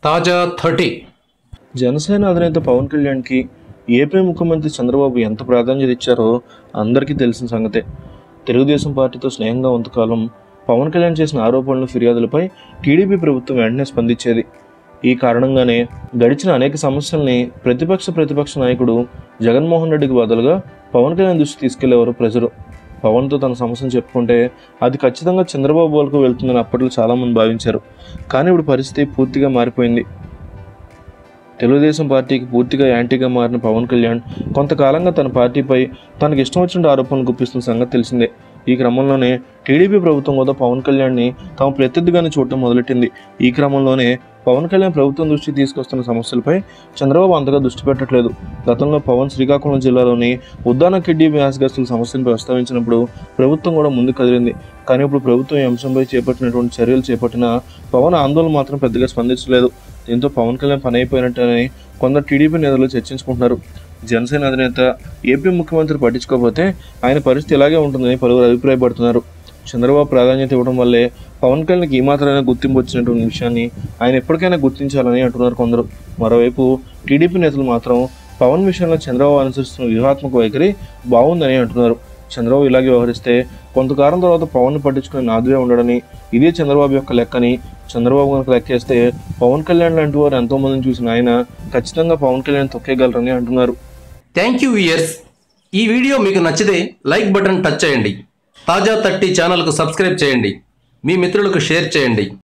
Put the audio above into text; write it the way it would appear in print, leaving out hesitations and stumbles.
తాజా 30 జనసేన అధినేత పవన్ కళ్యాణ్కి ఏపీ ముఖ్యమంత్రి చంద్రబాబు ఎంత ప్రాధాన్యత ఇచ్చారో అందరికీ తెలిసిన సంగతే. తెలుగుదేశం పార్టీతో స్నేహంగా ఉంతకాలం పవన్ కళ్యాణ్ చేసిన ఆరోపణలు, ఫిర్యాదులపై టీడీపీ ప్రభుత్వం వెంటనే స్పందించేది. ఈ కారణంగానే గడిచిన అనేక సమస్యల్ని ప్రతిపక్ష నాయకుడు జగన్మోహన్ రెడ్డికి బదులుగా పవన్ కళ్యాణ్ దృష్టి తీసుకెళ్లేవారు ప్రజలు. పవన్తో తన సమస్యను చెప్పుకుంటే అది ఖచ్చితంగా చంద్రబాబు వరకు వెళ్తుందని అప్పట్లో చాలామంది భావించారు. కానీ ఇప్పుడు పరిస్థితి పూర్తిగా మారిపోయింది. తెలుగుదేశం పార్టీకి పూర్తిగా యాంటీగా మారిన పవన్ కళ్యాణ్ కొంతకాలంగా తన పార్టీపై తనకు ఇష్టం వచ్చిన ఆరోపణలు గుప్పిస్తున్న సంగతి తెలిసిందే. ఈ క్రమంలోనే టీడీపీ ప్రభుత్వం కూడా పవన్ కళ్యాణ్ని తమ ప్రత్యర్థిగానే చూడటం మొదలెట్టింది. ఈ క్రమంలోనే పవన్ కళ్యాణ్ ప్రభుత్వం దృష్టికి తీసుకొస్తున్న సమస్యలపై చంద్రబాబు అంతగా దృష్టి పెట్టట్లేదు. గతంలో పవన్ శ్రీకాకుళం జిల్లాలోని ఉద్దానకిడ్డి వ్యాసగస్తుల సమస్యను ప్రస్తావించినప్పుడు ప్రభుత్వం కూడా ముందుకు కదిలింది. కానీ ఇప్పుడు ప్రభుత్వం ఈ అంశంపై చేపట్టినటువంటి చర్యలు చేపట్టిన పవన్ ఆందోళన మాత్రం పెద్దగా స్పందించలేదు. దీంతో పవన్ కళ్యాణ్ పని అయిపోయినట్టని కొందరు టీడీపీ నేతలు చర్చించుకుంటున్నారు. జనసేన అధినేత ఏపీ ముఖ్యమంత్రి పట్టించుకోకపోతే ఆయన పరిస్థితి ఇలాగే ఉంటుందని పలువురు అభిప్రాయపడుతున్నారు. చంద్రబాబు ప్రాధాన్యత ఇవ్వడం వల్లే పవన్ కళ్యాణ్కి ఈ మాత్రమే గుర్తింపు వచ్చినటువంటి విషయాన్ని ఆయన ఎప్పటికైనా గుర్తించాలని అంటున్నారు కొందరు. మరోవైపు టీడీపీ నేతలు మాత్రం పవన్ విషయంలో చంద్రబాబు అనుసరిస్తున్న వ్యూహాత్మక వైఖరి బాగుందని అంటున్నారు. చంద్రబాబు ఇలాగే వ్యవహరిస్తే కొంతకాలం తర్వాత పవన్ పట్టించుకునే నాదువే ఉండడని, ఇదే చంద్రబాబు యొక్క లెక్కని, చంద్రబాబు కనుక లెక్కేస్తే పవన్ కళ్యాణ్ లాంటి వారు ఎంతోమందిని చూసిన ఆయన ఖచ్చితంగా పవన్ కళ్యాణ్ తొక్కేయగలరని అంటున్నారు. Thank you viewers. ఈ వీడియో మీకు నచ్చితే లైక్ బటన్ టచ్ చేయండి. తాజా 30 ఛానల్కు సబ్స్క్రైబ్ చేయండి. మీ మిత్రులకు షేర్ చేయండి.